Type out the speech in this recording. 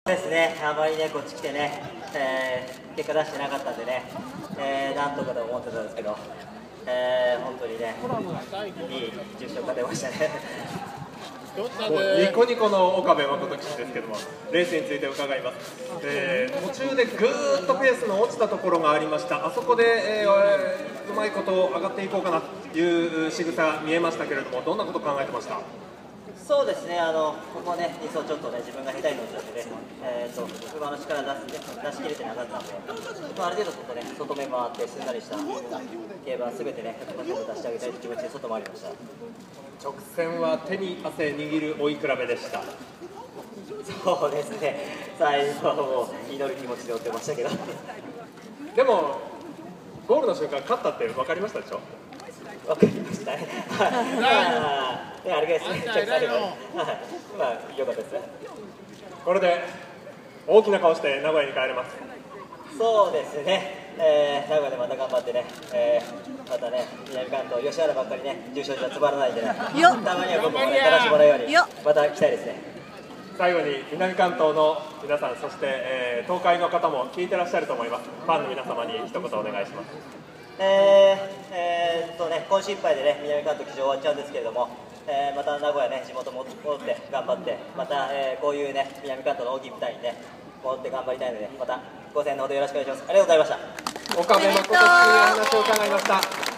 ですね、あまりね、こっち来てね、結果出してなかったんでね、なんとかと思ってたんですけど、本当にね、いい重賞が出ましたね。 ニコニコの岡部誠騎手ですけども、レースについて伺います。途中でぐーっとペースの落ちたところがありました。あそこで、うまいこと上がっていこうかなという仕草が見えましたけれども、どんなことを考えてました？ そうですね、ここね、2走ちょっとね、自分が下手に乗っちゃってね、馬の力出し切れてなかったんで、ある程度外ね、外目回ってすんなりした競馬すべてね、100%出してあげたいという気持ちで外回りました。 直線は手に汗握る追い比べでした。 そうですね、最後もう祈る気持ちで追ってましたけど。 でも、ゴールの瞬間、勝ったって分かりましたでしょ？ わかりましたね。あれですね。まあ良かったですね。 これで大きな顔して名古屋に帰れます。 そうですね。名古屋でまた頑張ってね。またね、南関東吉原ばっかりね、重賞じゃつまらないんでね。たまには僕もね、やらせてもらうようにまた来たいですね。 最後に南関東の皆さん、そして、東海の方も聞いてらっしゃると思います。ファンの皆様に一言お願いします。 今週いっぱいでね、南関東騎乗終わっちゃうんですけれども、また名古屋ね、地元戻って頑張って、また、こういうね、南関東の大きい舞台にね、戻って頑張りたいので、またご声援のほどよろしくお願いします。ありがとうございました。 岡部誠騎手に話を伺いました。